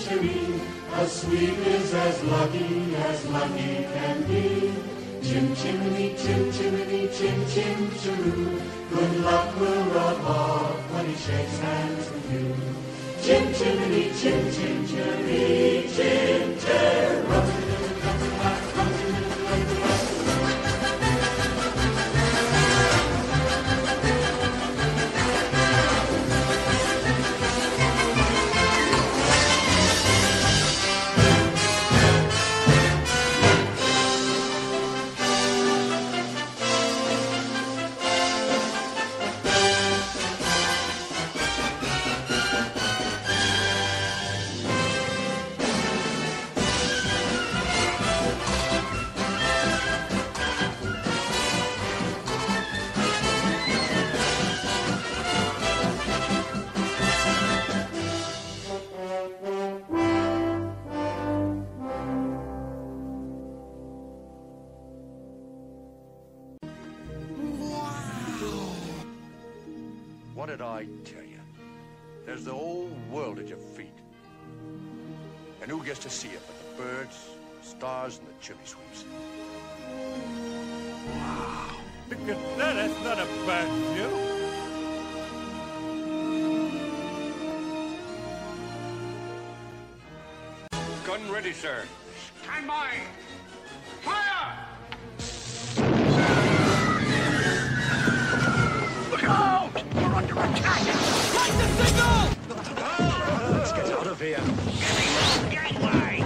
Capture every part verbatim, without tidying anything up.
century. A sweep is as lucky as lucky can be. Chim chimney, chim chimney, chim chim chiroo. Good luck will rub off when he shakes hands with you. Chim chimney, chim chim chiree, chim chiroo. What did I tell you? There's the whole world at your feet. And who gets to see it but the birds, the stars, and the chimney sweeps? Wow. Look at that. That's not a bad view. Gun ready, sir. Stand by. Fire! Look out! We're under attack! Light the signal! Let's get out of here. Gateway!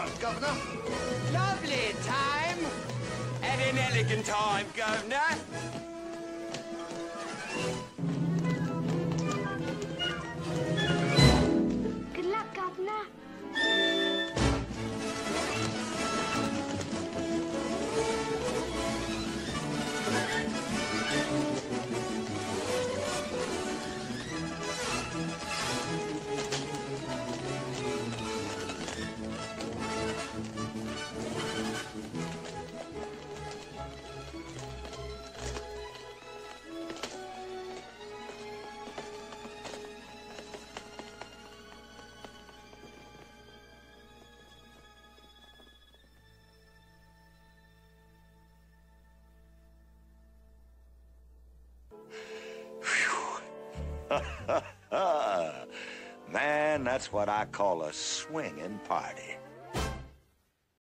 time, Governor. Lovely time. Had an elegant time, Governor. Good luck, Governor. Man, that's what I call a swinging party.